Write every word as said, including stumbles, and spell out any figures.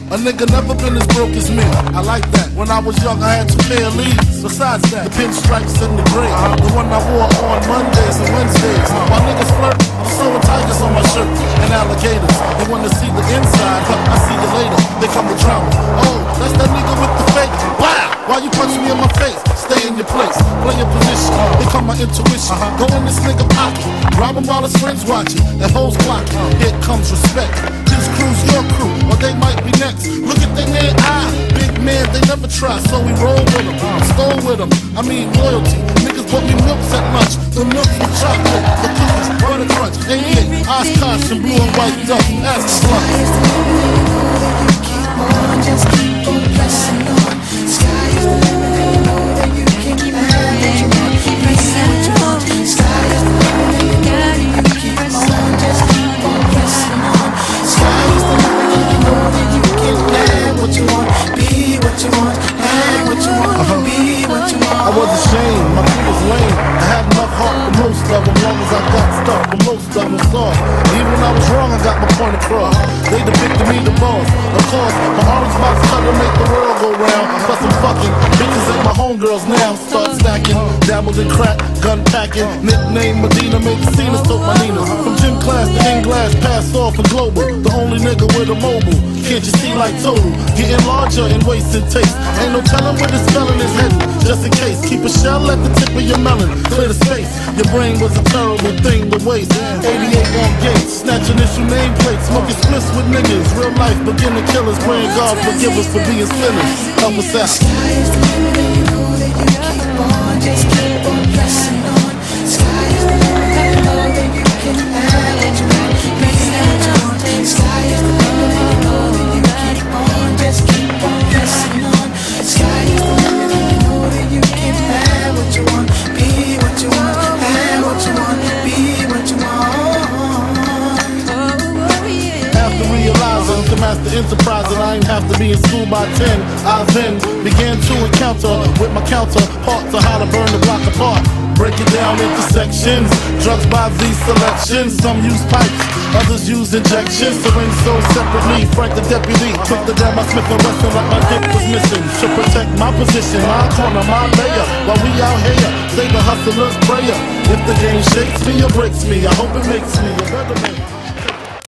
A nigga never been as broke as me. I like that. When I was young, I had two pair of leads. Besides that, the pinstripes and the gray, uh-huh. The one I wore on Mondays and Wednesdays. Uh-huh. While niggas flirt, I'm sewing tigers on my shirt and alligators. They wanna see the inside, but I see you later. They come with drama. Oh, that's that nigga with the fake. Wow! Why you punch me in my face? Stay in your place, play your position. They come my intuition. Uh-huh. Go in this nigga pocket, rob him while his friends watching. That hoes blocking. Uh-huh. Here comes respect. This crew's your crew, or they might be next. Look at they man eye, big man, they never try, so we roll with them, stole with them. I mean loyalty. Niggas bought me milks at lunch, the milk with chocolate, the cookies, butter crunch, eighty-eight, ice constant, blue and white duck, ass slush. Keep on, just keep on pressing on. Sky is the limit, and you know that you can keep on what you want. Press what you want. Sky is the limit, and you know that you can keep on, just keep on pressing on. Sky is the limit, and you know that you can have what you want, be what you want, have what you want, uh-huh. Be what you want. I was ashamed, my feet was lame. I had enough heart for most of them, long as I got stuck for most of them soft. Even when I was wrong, I got my point across. They depicted me the boss. Of course, my orange box cut to make the world go round. Plus I'm fucking bitches at my homegirls now. Start stacking, dabbled in crack, gun packing. Nickname Medina, made the scenes, took my Nina. From gym class to in glass, passed off and global. The only nigga with a mobile. Can't you see like total? Getting larger and wasting taste. Ain't no telling where this felon is heading. Just in case, keep a shell at the tip of your melon. Clear the space. Your brain was a terrible thing to waste. eighty-eight on gates, snatching issue nameplates, smoking splits with niggas. Real life beginning killers, praying God forgive us for being sinners. Help us out. Sky is the limit, and you know that you keep on, just keep on pressing on. Sky is the limit, and you know that you can have what you want, make that you want. Sky is the limit, and you know that you keep on, just keep on pressing on. Sky is the limit, and you know that you can have what you want, be what you want, have what you want, be what you want. After realizing to master enterprise, and I ain't have to be in school by ten, I then began to encounter with my counterparts on how to burn the block apart. Break it down into sections, drugs by these selections. Some use pipes, others use injections. Syringe sold separately, Frank the deputy took the damn my Smith and Wesson like my dick was missing. To protect my position, my corner, my layer. While we out here, say the hustler's prayer. If the game shakes me or breaks me, I hope it makes me a better man.